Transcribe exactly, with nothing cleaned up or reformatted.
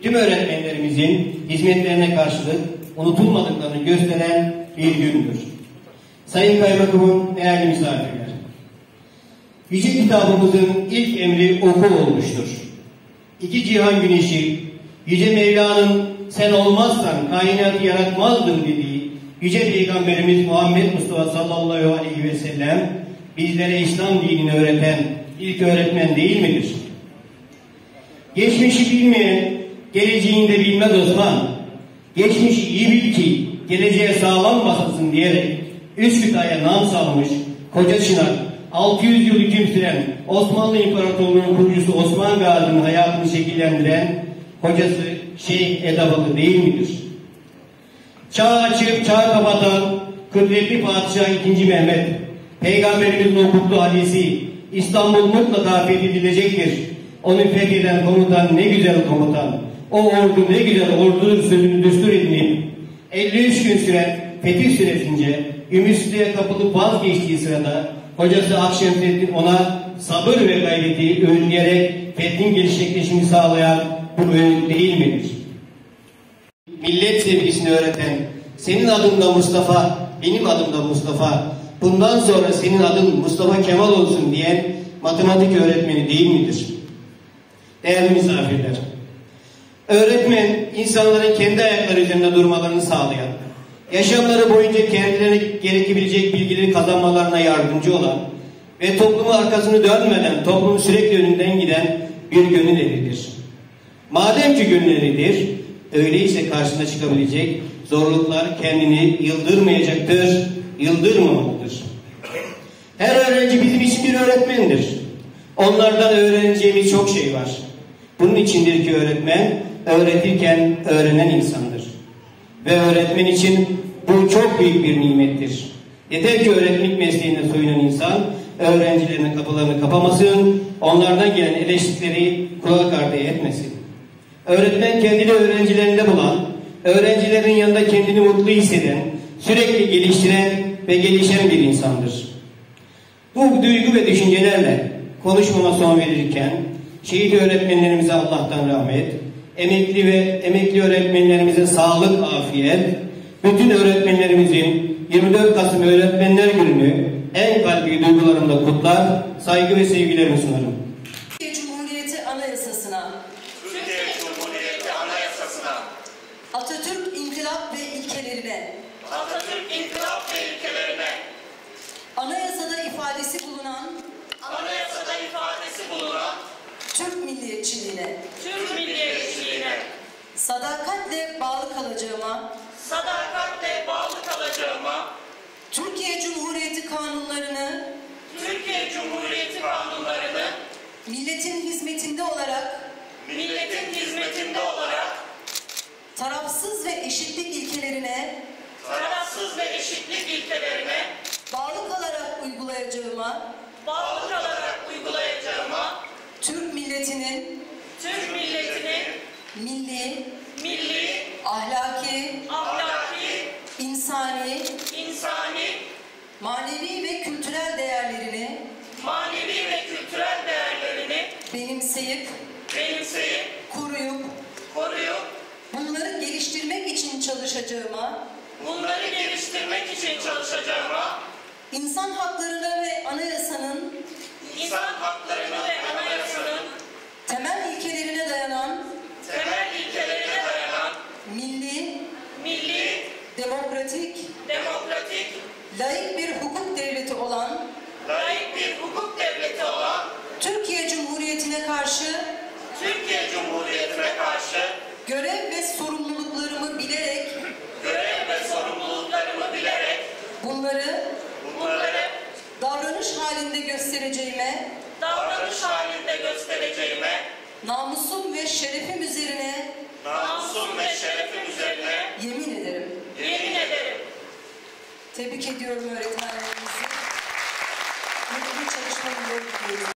tüm öğretmenlerimizin hizmetlerine karşılık unutulmadıklarını gösteren bir gündür. Sayın Kaymakamım, değerli misafirler, Yüce kitabımızın ilk emri oku olmuştur. İki cihan güneşi, Yüce Mevla'nın sen olmazsan kainatı yaratmazdım dediği Yüce Peygamberimiz Muhammed Mustafa sallallahu aleyhi ve sellem bizlere İslam dinini öğreten ilk öğretmen değil midir? Geçmişi bilmeyen geleceğini de bilmez Osman. Geçmişi iyi bil ki geleceğe sağlam basılsın diyerek Üsküdar'a nam salmış Koca Çınar, altı yüz yıl hüküm süren Osmanlı İmparatorluğu'nun kurucusu Osman Gazi'nin hayatını şekillendiren hocası Şeyh Edabalı değil midir? Çağ açıp çağ kapatan kudretli Padişah ikinci. Mehmet, Peygamberimizin okuttuğu hadisi İstanbul mutlaka fethedilecektir. Onu fetheden komutan ne güzel komutan. O ordu ne güzel ordudur sözünü düstur edinip elli üç gün süren fetih süresince ümitsizliğe kapılıp vazgeçtiği sırada hocası Akşemseddin ona sabır ve gayreti öğütleyerek fethin gerçekleşimini sağlayan bu öğüt değil midir? Millet sevgisini öğreten, senin adın da Mustafa, benim adım da Mustafa, bundan sonra senin adın Mustafa Kemal olsun diyen matematik öğretmeni değil midir? Değerli misafirler, öğretmen insanların kendi ayakları üzerinde durmalarını sağlayan, yaşamları boyunca kendilerine gerekebilecek bilgileri kazanmalarına yardımcı olan ve toplumu arkasını dönmeden toplumu sürekli önünden giden bir gönül eridir. Madem ki gönül eridir, öyleyse karşısına çıkabilecek zorluklar kendini yıldırmayacaktır, yıldırmamalıdır. Her öğrenci bizim için bir öğretmendir. Onlardan öğreneceğimiz çok şey var. Bunun içindir ki öğretmen, öğretirken öğrenen insandır. Ve öğretmen için bu çok büyük bir nimettir. Yeter ki öğretmenlik mesleğine soyunan insan, öğrencilerinin kapılarını kapamasın, onlardan gelen eleştirileri kulak ardı etmesin. Öğretmen kendini öğrencilerinde bulan, öğrencilerin yanında kendini mutlu hisseden, sürekli geliştiren ve gelişen bir insandır. Bu duygu ve düşüncelerle konuşmama son verirken, şehit öğretmenlerimize Allah'tan rahmet, emekli ve emekli öğretmenlerimize sağlık, afiyet, bütün öğretmenlerimizin yirmi dört Kasım Öğretmenler Günü'nü en kalbi duygularımla kutlar, saygı ve sevgilerimi sunarım. Türkiye Cumhuriyeti Anayasası'na, Türkiye Cumhuriyeti Anayasası'na, Atatürk İnkılap ve ilkelerine, Atatürk İnkılap ve ilkelerine, anayasada ifadesi bulunan anayasada ifadesi bulunan Türk milliyetçiliğine, Türk milliyetçiliğine, sadakatle bağlı kalacağıma, sadakatle bağlı kalacağıma, Türkiye Cumhuriyeti kanunlarını Türkiye Cumhuriyeti kanunlarını milletin hizmetinde olarak milletin hizmetinde olarak tarafsız ve eşitlik ilkelerine tarafsız ve eşitlik ilkelerine bağlı kalarak uygulayacağıma, bağlı kalarak uygulayacağıma, Türk milletinin Türk milletinin milli, milli, ahlaki, ahlaki, insani, insani, manevi ve kültürel değerlerini manevi ve kültürel değerlerini benimseyip, benimseyip, koruyup, koruyup, bunları geliştirmek için çalışacağıma, bunları geliştirmek için çalışacağıma, insan haklarına ve anayasanın insan haklarına ve anayasanın temel ilkelerine dayanan temel ilkelerine dayanan milli, milli, demokratik, demokratik, laik bir hukuk devleti olan layık bir hukuk devleti olan Türkiye Cumhuriyeti'ne karşı Türkiye Cumhuriyeti'ne karşı görev ve sorumluluklarımı bilerek, görev ve sorumluluklarımı bilerek bunları bunları davranış halinde göstereceğime, davranış halinde göstereceğime, namusum ve şerefim üzerine namusum ve şerefim üzerine yemin ederim. yemin ederim. Tebrik ediyorum öğretmenlerimizi. Mutlu çalışma yılları diliyorum.